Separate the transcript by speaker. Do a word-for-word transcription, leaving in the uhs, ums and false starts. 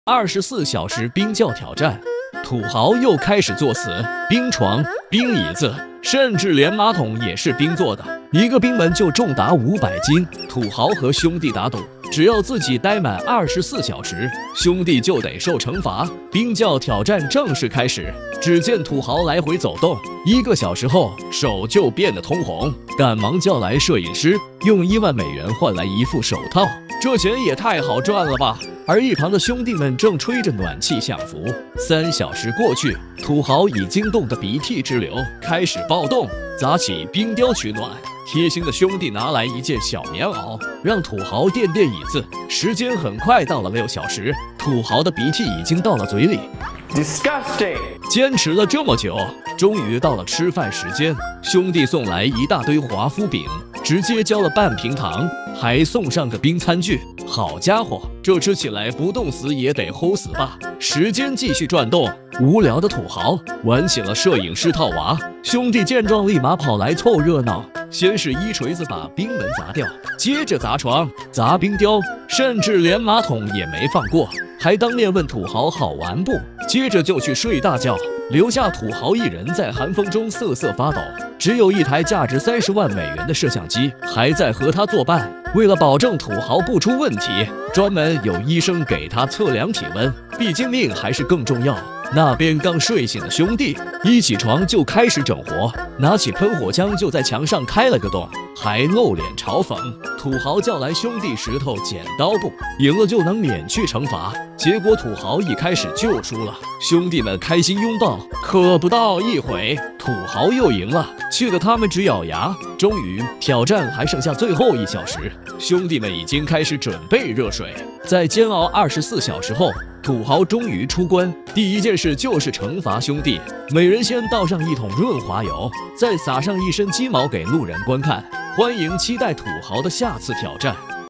Speaker 1: 二十四小时冰窖挑战，土豪又开始作死，冰床、冰椅子，甚至连马桶也是冰做的，一个冰门就重达五百斤。土豪和兄弟打赌，只要自己待满二十四小时，兄弟就得受惩罚。冰窖挑战正式开始，只见土豪来回走动，一个小时后手就变得通红，赶忙叫来摄影师，用一万美元换来一副手套，这钱也太好赚了吧！而一旁的兄弟们正吹着暖气享福。三小时过去，土豪已经冻得鼻涕直流，开始暴动，砸起冰雕取暖。贴心的兄弟拿来一件小棉袄，让土豪垫垫椅子。时间很快到了六小时，土豪的鼻涕已经到了嘴里。
Speaker 2: Disgusting！
Speaker 1: 坚持了这么久，终于到了吃饭时间。兄弟送来一大堆华夫饼，直接浇了半瓶糖，还送上个冰餐具。好家伙，这吃起来不冻死也得齁死吧！时间继续转动，无聊的土豪玩起了摄影师套娃。兄弟见状，立马跑来凑热闹。先是一锤子把冰门砸掉，接着砸床、砸冰雕，甚至连马桶也没放过，还当面问土豪好玩不？接着就去睡大觉，留下土豪一人在寒风中瑟瑟发抖。只有一台价值三十万美元的摄像机还在和他作伴。为了保证土豪不出问题，专门有医生给他测量体温，毕竟命还是更重要。那边刚睡醒的兄弟一起床就开始整活，拿起喷火枪就在墙上开了个洞，还露脸嘲讽。土豪叫来兄弟石头剪刀布，赢了就能免去惩罚。结果土豪一开始就输了，兄弟们开心拥抱，可不到一会，土豪又赢了，气得他们直咬牙。终于，挑战还剩下最后一小时，兄弟们已经开始准备热水。在煎熬二十四小时后，土豪终于出关。第一件事就是惩罚兄弟，每人先倒上一桶润滑油，再撒上一身鸡毛给路人观看。欢迎期待土豪的下次挑战。